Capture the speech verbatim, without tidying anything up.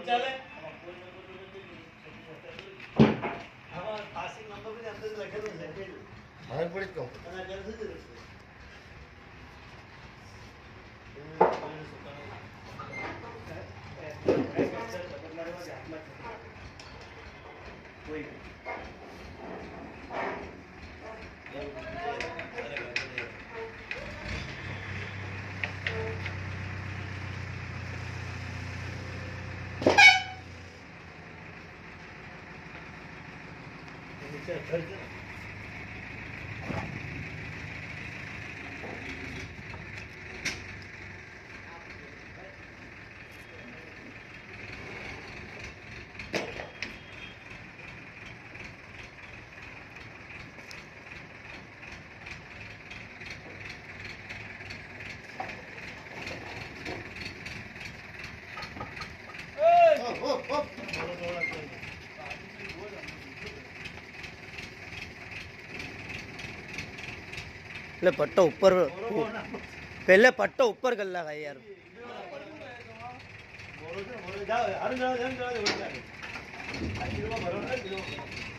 ચાલે આમાં passing number બી અંદર લખેલું છે બહાર પડી જ કહું અને ઘર સુધી રહેશે કોઈ એટલે પટ્ટો ઉપર पहले पट्टो ऊपर कर लगा यार बोलो जाओ हर जाओ जाओ जाओ